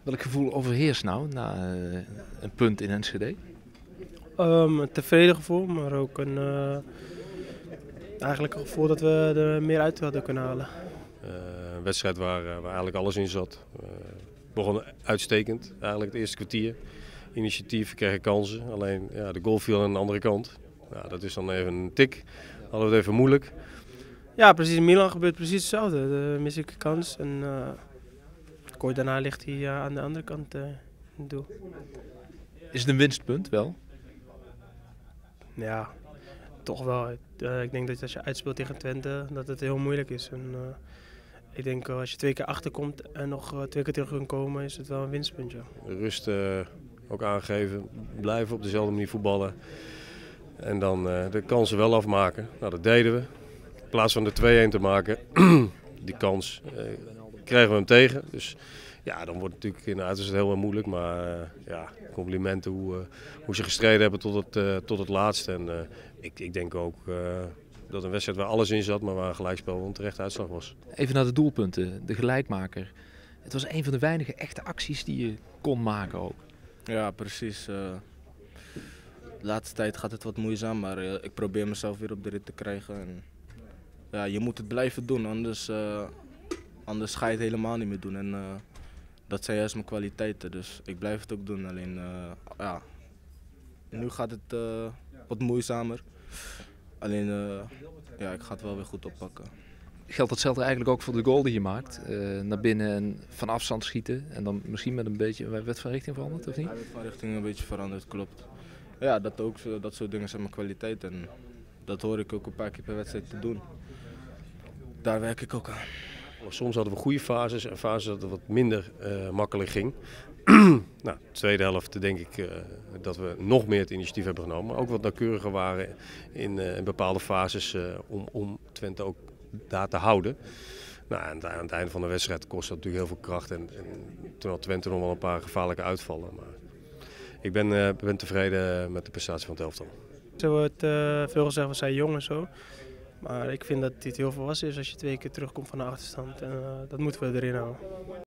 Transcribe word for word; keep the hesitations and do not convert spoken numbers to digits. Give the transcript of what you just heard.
Welk gevoel overheerst nou na uh, een punt in Enschede? Um, een tevreden gevoel, maar ook een, uh, eigenlijk een gevoel dat we er meer uit hadden kunnen halen. Uh, een wedstrijd waar, uh, waar eigenlijk alles in zat. Uh, begon uitstekend, eigenlijk het eerste kwartier. Initiatief, we kregen kansen, alleen ja, de goal viel aan de andere kant. Nou, dat is dan even een tik, hadden we het even moeilijk. Ja, precies. In Milan gebeurt precies hetzelfde. De mis ik een kans en uh, kort daarna ligt hij uh, aan de andere kant uh, in het doel. Is het een winstpunt wel? Ja, toch wel. Uh, ik denk dat als je uitspeelt tegen Twente, dat het heel moeilijk is. En, uh, ik denk uh, als je twee keer achterkomt en nog uh, twee keer terug kunt komen, is het wel een winstpuntje. De rust uh, ook aangeven, blijven op dezelfde manier voetballen. En dan uh, de kansen wel afmaken. Nou, dat deden we. In plaats van de twee-een te maken, die kans, uh, kregen we hem tegen. Dus ja, dan wordt het natuurlijk in de uiterste heel moeilijk. Maar uh, ja, complimenten hoe, uh, hoe ze gestreden hebben tot het, uh, tot het laatste. En uh, ik, ik denk ook uh, dat een wedstrijd waar alles in zat, maar waar een gelijkspel een terechte uitslag was. Even naar de doelpunten, de gelijkmaker. Het was een van de weinige echte acties die je kon maken ook. Ja, precies. Uh, de laatste tijd gaat het wat moeizaam, maar uh, ik probeer mezelf weer op de rit te krijgen. En, ja, je moet het blijven doen, anders, uh, anders ga je het helemaal niet meer doen. En, uh, dat zijn juist mijn kwaliteiten, dus ik blijf het ook doen. Alleen, uh, ja, nu gaat het uh, wat moeizamer. Alleen, uh, ja, ik ga het wel weer goed oppakken. Geldt hetzelfde eigenlijk ook voor de goal die je maakt? Uh, naar binnen en van afstand schieten en dan misschien met een beetje, werd van richting veranderd of niet? Hij werd van richting een beetje veranderd, klopt. Ja, dat, ook, dat soort dingen zijn mijn kwaliteit en dat hoor ik ook een paar keer per wedstrijd te doen. Daar werk ik ook aan. Soms hadden we goede fases en fases dat het wat minder uh, makkelijk ging. Nou, de tweede helft denk ik uh, dat we nog meer het initiatief hebben genomen. Maar ook wat nauwkeuriger waren in, uh, in bepaalde fases uh, om, om Twente ook daar te houden. Nou, en aan het einde van de wedstrijd kost dat natuurlijk heel veel kracht. En, en toen had Twente nog wel een paar gevaarlijke uitvallen. Maar ik ben, uh, ben tevreden met de prestatie van het elftal. Zo wordt uh, veel gezegd, we zijn jong en zo. Maar ik vind dat dit heel volwassen is als je twee keer terugkomt van de achterstand. En uh, dat moeten we erin houden.